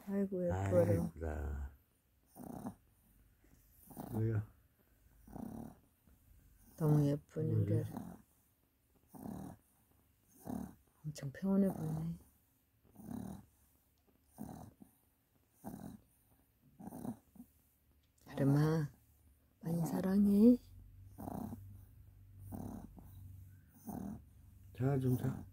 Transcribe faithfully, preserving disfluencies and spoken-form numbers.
아이고 아이고 예뻐라. 예쁘다. 뭐야? 너무 예쁜 뭐지? 우리 아들. 엄청 평온해 보이네. 아름아 많이 사랑해. 자, 좀 자.